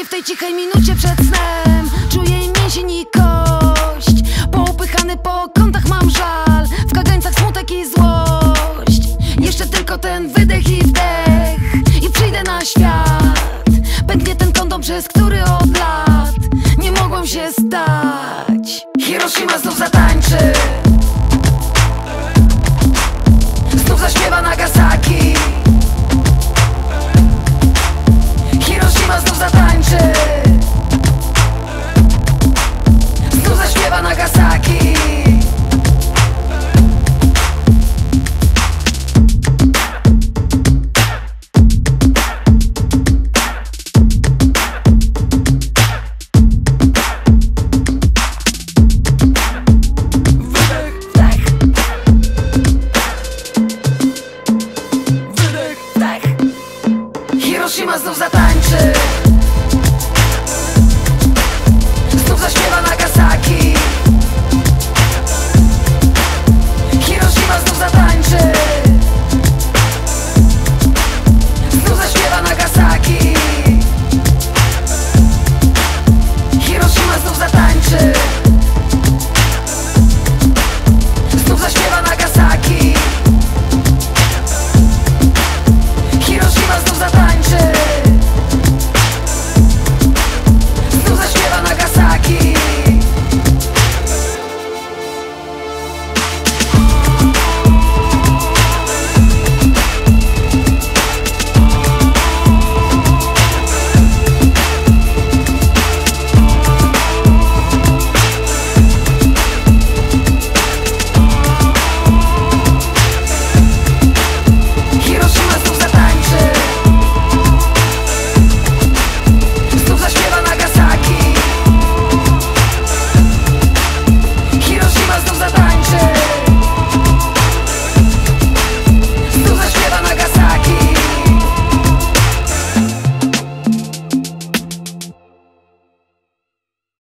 w tej cichej minucie przed snem. Czuję jej mięsień i kość. Poupychany po kątach mam żal. W kagańcach smutek i złość. Jeszcze tylko ten wydech i wdech i przyjdę na świat. Pęknie ten kondom, przez który od lat nie mogłam się stać. Hiroshima znów zatańczy, znów zaśpiewa Nagasaki. Hiroshima znów zatańczy, znów zaśpiewa Nagasaki. Hiroshima znów zatańczy.